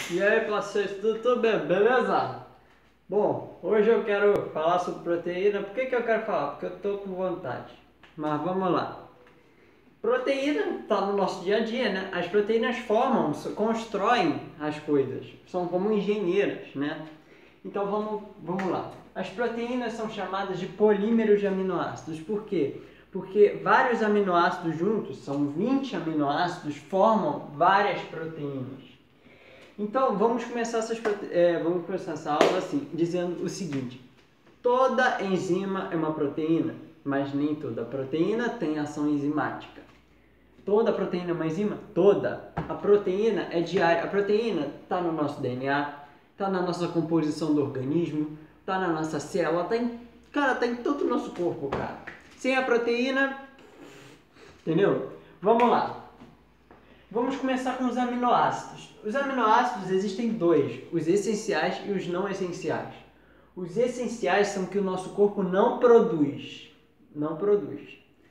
E aí, parceiro, tudo bem? Beleza? Bom, hoje eu quero falar sobre proteína. Por que eu quero falar? Porque eu tô com vontade. Mas vamos lá. Proteína está no nosso dia a dia, né? As proteínas formam, constroem as coisas. São como engenheiras, né? Então vamos lá. As proteínas são chamadas de polímeros de aminoácidos. Por quê? Porque vários aminoácidos juntos, são 20 aminoácidos, formam várias proteínas. Então, vamos começar essa aula assim, dizendo o seguinte: toda enzima é uma proteína, mas nem toda proteína tem ação enzimática. Toda proteína é uma enzima? Toda. A proteína é diária. A proteína está no nosso DNA, está na nossa composição do organismo, está na nossa célula, tá em todo o nosso corpo, cara. Sem a proteína, entendeu? Vamos lá. Vamos começar com os aminoácidos. Os aminoácidos existem dois, os essenciais e os não essenciais. Os essenciais são que o nosso corpo não produz. Não produz.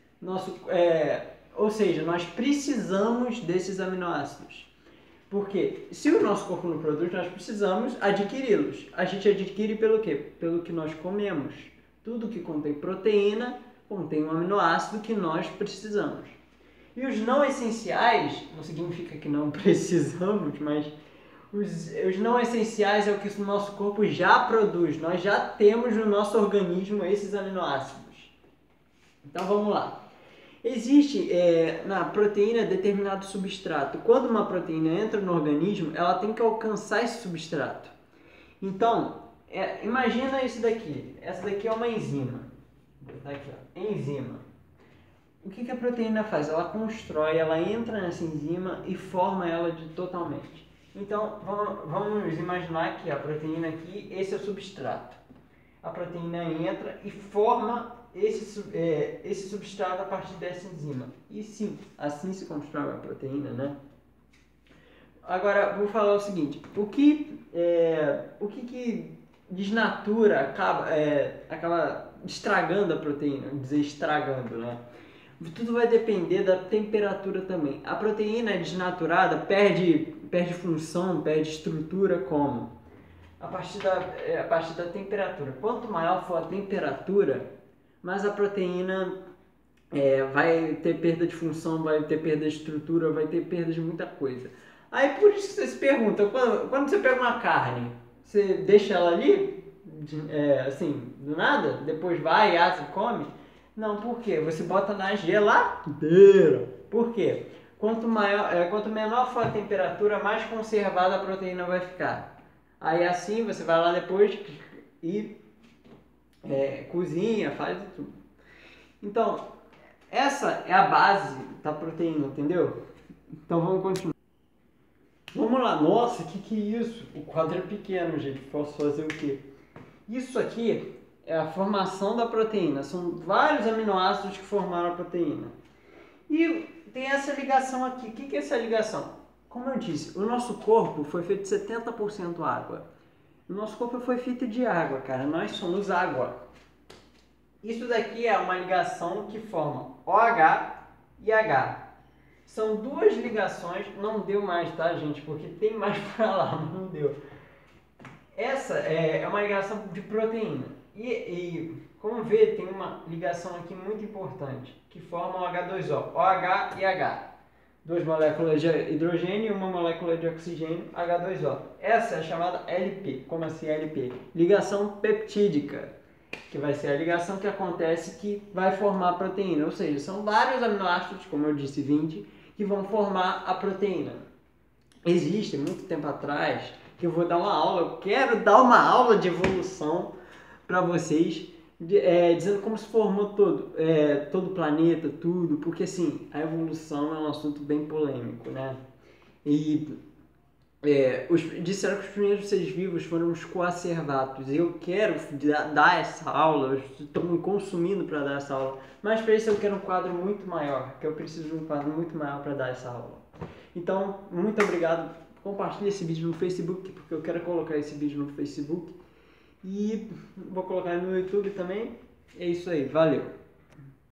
Ou seja, nós precisamos desses aminoácidos. Porque se o nosso corpo não produz, nós precisamos adquiri-los. A gente adquire pelo quê? Pelo que nós comemos. Tudo que contém proteína contém um aminoácido que nós precisamos. E os não essenciais, não significa que não precisamos, mas os não essenciais é o que o nosso corpo já produz. Nós já temos no nosso organismo esses aminoácidos. Então vamos lá. Existe na proteína determinado substrato. Quando uma proteína entra no organismo, ela tem que alcançar esse substrato. Então, imagina isso daqui. Essa daqui é uma enzima. Vou botar aqui, ó. Enzima. O que a proteína faz? Ela constrói, ela entra nessa enzima e forma ela totalmente. Então, vamos imaginar que a proteína aqui, esse é o substrato. A proteína entra e forma esse substrato a partir dessa enzima. E sim, assim se constrói a proteína, né? Agora, vou falar o seguinte. O que desnatura, acaba estragando a proteína, dizer estragando, né? Tudo vai depender da temperatura também. A proteína desnaturada perde função, perde estrutura como? A partir da temperatura. Quanto maior for a temperatura, mais a proteína vai ter perda de função, vai ter perda de estrutura, vai ter perda de muita coisa. Aí por isso que você se pergunta, quando você pega uma carne, você deixa ela ali, assim, do nada, depois vai, assa e come? Não, por quê? Você bota na geladeira. Por quê? Quanto menor for a temperatura, mais conservada a proteína vai ficar. Aí assim você vai lá depois e cozinha, faz tudo. Então, essa é a base da proteína, entendeu? Então vamos continuar. Vamos lá. Nossa, que é isso? O quadro é pequeno, gente. Posso fazer o quê? Isso aqui é a formação da proteína. São vários aminoácidos que formaram a proteína. E tem essa ligação aqui. O que é essa ligação? Como eu disse, o nosso corpo foi feito de 70% água. O nosso corpo foi feito de água, cara. Nós somos água. Isso daqui é uma ligação que forma OH e H. São duas ligações. Não deu mais, tá, gente? Porque tem mais pra lá, mas não deu. Essa é uma ligação de proteína. E como vê, tem uma ligação aqui muito importante, que forma o H2O, OH e H. Duas moléculas de hidrogênio e uma molécula de oxigênio, H2O. Essa é chamada LP. Como assim LP? Ligação peptídica, que vai ser a ligação que acontece que vai formar a proteína. Ou seja, são vários aminoácidos, como eu disse, 20, que vão formar a proteína. Existe, muito tempo atrás, que eu vou dar uma aula, eu quero dar uma aula de evolução para vocês, dizendo como se formou todo o planeta, tudo, porque assim, a evolução é um assunto bem polêmico, né? E disseram que os primeiros seres vivos foram os coacervatos. Eu quero dar essa aula, eu estou me consumindo para dar essa aula, mas para isso eu quero um quadro muito maior, que eu preciso de um quadro muito maior para dar essa aula. Então, muito obrigado. Compartilhe esse vídeo no Facebook, porque eu quero colocar esse vídeo no Facebook. E vou colocar no YouTube também. É isso aí, valeu!